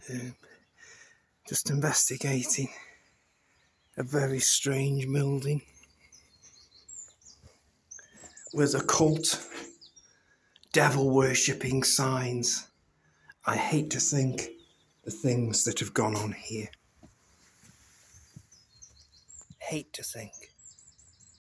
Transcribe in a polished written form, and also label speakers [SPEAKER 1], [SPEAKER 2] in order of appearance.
[SPEAKER 1] Just investigating a very strange building with occult, devil-worshipping signs. I hate to think the things that have gone on here. Hate to think.